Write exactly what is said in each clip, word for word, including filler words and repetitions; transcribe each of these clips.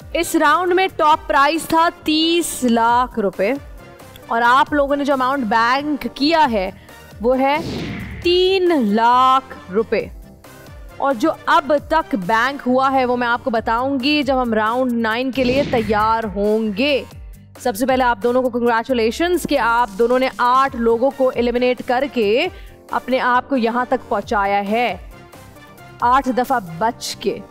इस राउंड में top price था तीस लाख रुपए और आप लोगों ने जो अमाउंट बैंक किया है वो है तीन लाख रुपए। और जो अब तक बैंक हुआ है वो मैं आपको बताऊंगी जब हम राउंड नाइन के लिए तैयार होंगे। सबसे पहले आप दोनों को कंग्रेचुलेशंस कि आप दोनों ने आठ लोगों को एलिमिनेट करके अपने आप को यहां तक पहुंचाया है। आठ दफा बच के,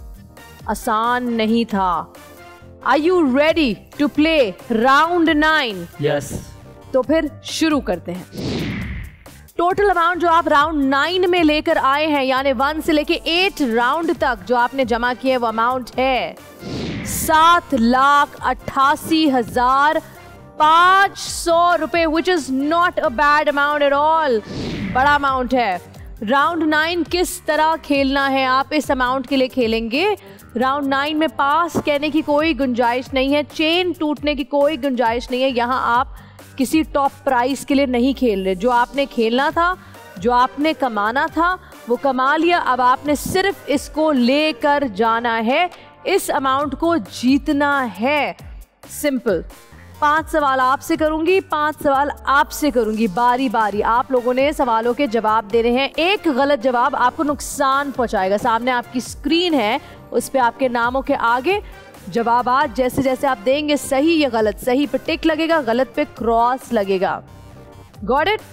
आसान नहीं था। Are you ready to play round nine? Yes. तो फिर शुरू करते हैं। टोटल अमाउंट जो आप राउंड नाइन में लेकर आए हैं यानी वन से लेके एट राउंड तक जो आपने जमा किए वो अमाउंट है सात लाख अट्ठासी हजार पांच सौ रुपए, which is not a bad amount at all. बड़ा अमाउंट है। राउंड नाइन किस तरह खेलना है, आप इस अमाउंट के लिए खेलेंगे। राउंड नाइन में पास कहने की कोई गुंजाइश नहीं है, चेन टूटने की कोई गुंजाइश नहीं है। यहाँ आप किसी टॉप प्राइस के लिए नहीं खेल रहे। जो आपने खेलना था, जो आपने कमाना था वो कमा लिया। अब आपने सिर्फ इसको लेकर जाना है, इस अमाउंट को जीतना है। सिंपल। पांच सवाल आपसे करूंगी, पांच सवाल आपसे करूंगी, बारी बारी। आप लोगों ने सवालों के जवाब देने हैं। एक गलत जवाब आपको नुकसान पहुंचाएगा। सामने आपकी स्क्रीन है, उस पे आपके नामों के आगे जवाब आज जैसे जैसे आप देंगे, सही या गलत, सही पे टिक लगेगा, गलत पे क्रॉस लगेगा। Got it?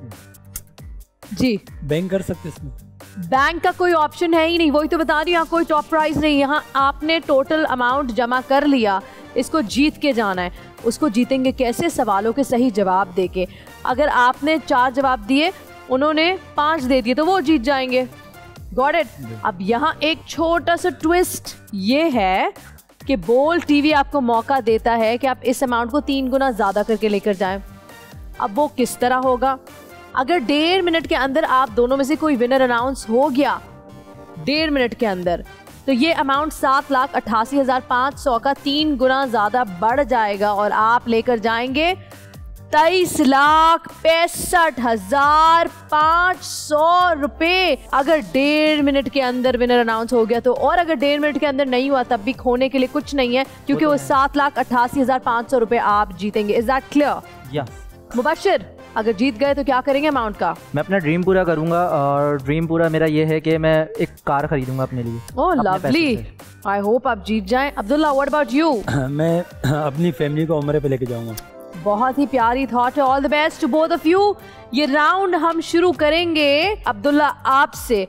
जी। बैंक कर सकते इसमें? बैंक का कोई ऑप्शन है ही नहीं, वही तो बता रही हूँ। यहाँ कोई टॉप प्राइस नहीं। यहाँ आपने टोटल अमाउंट जमा कर लिया, इसको जीत के जाना है। उसको जीतेंगे कैसे? सवालों के सही जवाब देके। अगर आपने चार जवाब दिए, उन्होंने पांच दे दिए, तो वो जीत जाएंगे। Got it? अब यहाँ एक छोटा सा ट्विस्ट ये है कि बोल टीवी आपको मौका देता है कि आप इस अमाउंट को तीन गुना ज्यादा करके लेकर जाएं। अब वो किस तरह होगा? अगर डेढ़ मिनट के अंदर आप दोनों में से कोई विनर अनाउंस हो गया, डेढ़ मिनट के अंदर, तो ये अमाउंट सात लाख अट्ठासी हजार पाँच सौ का तीन गुना ज्यादा बढ़ जाएगा और आप लेकर जाएंगे तेईस लाख पैंसठ हजार पाँच सौ रुपए। अगर डेढ़ मिनट के अंदर विनर अनाउंस हो गया तो, और अगर डेढ़ मिनट के अंदर नहीं हुआ तब भी खोने के लिए कुछ नहीं है, क्योंकि वो सात लाख अट्ठासी हजार पाँच सौ रुपए आप जीतेंगे। Is that clear? Yes. Mubashir, अगर जीत गए तो क्या करेंगे अमाउंट का? मैं अपना ड्रीम पूरा करूंगा और ड्रीम पूरा मेरा ये है कि मैं एक कार खरीदूंगा अपने लिए। ओह लवली, आई होप आप जीत जाएं। Abdullah, what about you? मैं अपनी फैमिली को उम्रे पे लेके जाऊंगा। बहुत ही प्यारी थॉट है। All the best to both of you. ये राउंड हम शुरू करेंगे अब्दुल्ला आपसे।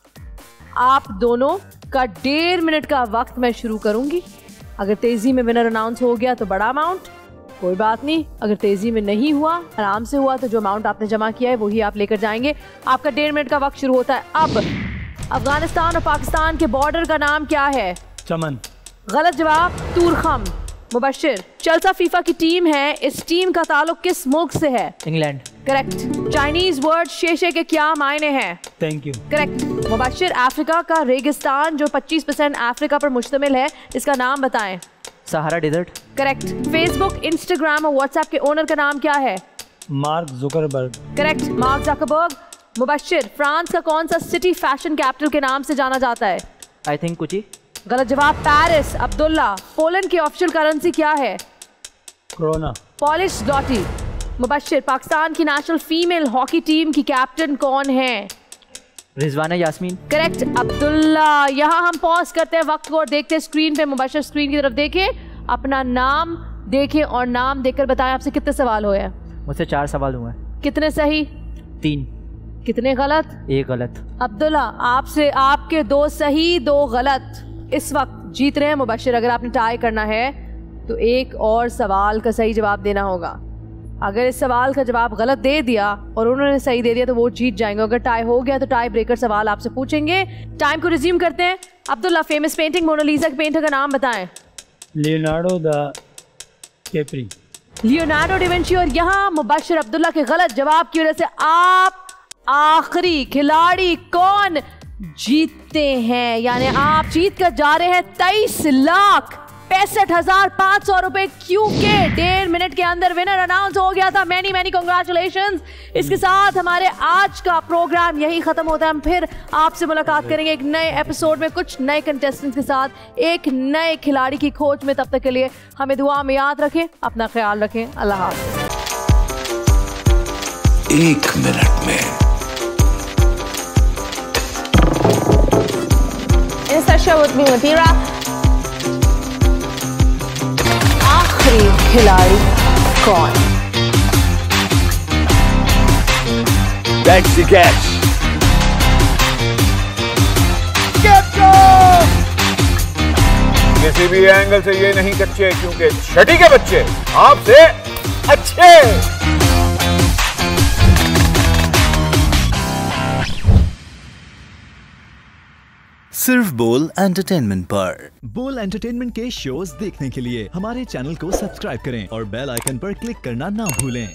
आप दोनों का डेढ़ मिनट का वक्त मैं शुरू करूंगी। अगर तेजी में विनर अनाउंस हो गया तो बड़ा अमाउंट, कोई बात नहीं। अगर तेजी में नहीं हुआ, आराम से हुआ, तो जो अमाउंट आपने जमा किया है वही आप लेकर जाएंगे। आपका डेढ़ मिनट का वक्त शुरू होता है अब। अफगानिस्तान और पाकिस्तान के बॉर्डर का नाम क्या है? चमन। गलत जवाब, तूरखम। मुबशिर, चेल्सा फीफा की टीम है, इस टीम का ताल्लुक किस मुल्क से है? इंग्लैंड। करेक्ट। चाइनीज वर्ड शेशे के क्या मायने हैं? Thank you. Correct. Mubashir, Africa का रेगिस्तान जो पच्चीस परसेंट अफ्रीका पर मुश्तमिल है, इसका नाम बताएं। Sahara desert. Correct. Facebook, Instagram और व्हाट्सएप के ओनर का नाम क्या है? Mark Zuckerberg. Correct, Mark Zuckerberg. Mubashir, France का कौन सा सिटी फैशन कैपिटल के नाम से जाना जाता है? आई थिंक कुची। गलत जवाब, पेरिस। अब्दुल्ला, पोलैंड की ऑफिशियल करेंसी क्या है? Corona. Polish zloty. Mubashir, Pakistan की नेशनल फीमेल हॉकी टीम की कैप्टन कौन है? रिजवाना यास्मीन। करेक्ट। अब्दुल्ला, यहाँ हम पॉज करते हैं वक्त को और देखते हैं स्क्रीन पे। मुबशिर स्क्रीन की तरफ देखें, अपना नाम देखें और नाम देखकर बताएं आपसे कितने सवाल हुए हैं। मुझसे चार सवाल हुए हैं। कितने सही? तीन। कितने गलत? एक गलत। अब्दुल्ला, आपसे आपके दो सही दो गलत। इस वक्त जीत रहे हैं मुबशिर। अगर आपने टाई करना है तो एक और सवाल का सही जवाब देना होगा। अगर इस सवाल का जवाब गलत दे दिया और उन्होंने सही दे दिया तो वो जीत जाएंगे। अगर टाई हो गया तो टाई ब्रेकर सवाल आपसे पूछेंगे। टाइम को रिज्यूम करते हैं। अब्दुल्ला, फेमस पेंटिंग मोनालिसा के पेंटर का नाम बताएं। Leonardo da Capri. Leonardo da Vinci. और यहाँ मुबशिर अब्दुल्ला के गलत जवाब की वजह से आप आखिरी खिलाड़ी कौन जीतते हैं, यानी आप जीत कर जा रहे हैं तेईस लाख पैंसठ हजार पांच सौ रुपए क्योंकि डेढ़ मिनट के अंदर विनर अनाउंस हो गया था। Many many congratulations. इसके साथ हमारे आज का प्रोग्राम यही खत्म होता है। हम फिर आपसे मुलाकात करेंगे एक नए एपिसोड में कुछ नए कंटेस्टेंट्स के साथ, एक नए खिलाड़ी की खोज में। तब तक के लिए हमें दुआ में याद रखें, अपना ख्याल रखें। अल्लाह हाफ़िज़। एक मिनट में आखिरी खिलाड़ी कौन? That's the catch. किसी भी एंगल से ये नहीं कच्चे, क्योंकि छठी के बच्चे आपसे अच्छे। सिर्फ बोल एंटरटेनमेंट पर। बोल एंटरटेनमेंट के शोज देखने के लिए हमारे चैनल को सब्सक्राइब करें और बेल आइकन पर क्लिक करना ना भूलें।